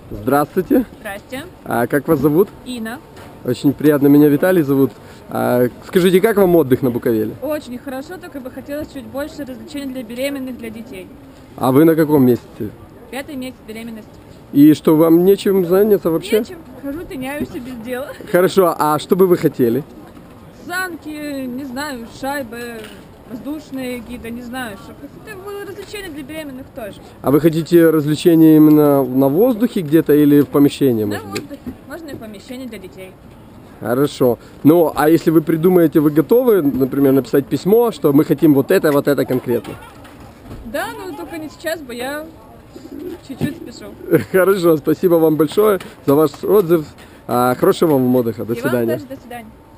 Здравствуйте. Здрасте. Как вас зовут? Инна. Очень приятно, меня Виталий зовут. Скажите, как вам отдых на Буковеле? Очень хорошо, только бы хотелось чуть больше развлечений для беременных, для детей. А вы на каком месяце? 5-й месяц беременности. И что, вам нечем заняться вообще? Нечем. Хожу, тыняюсь без дела. Хорошо, а что бы вы хотели? Санки, не знаю, шайбы, воздушные гиды, не знаю. Это было развлечение для беременных тоже. А вы хотите развлечения именно на воздухе где-то или в помещении, На может быть? воздухе. Можно и помещение для детей. Хорошо. Ну, а если вы придумаете, вы готовы, например, написать письмо, что мы хотим вот это конкретно? Да, но только не сейчас, бы я чуть-чуть спешу. Хорошо, спасибо вам большое за ваш отзыв. Хорошего вам отдыха. До И вам свидания. тоже до свидания.